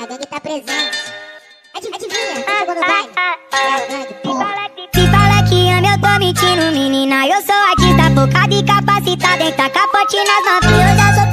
gangue tá presente. Adivinha, chegou no baile? É a gangue, porra. Se fala que ama, eu tô mentindo, menina. Eu sou artista focada e capacitada em tacar pote nas novinhas. Eu já sou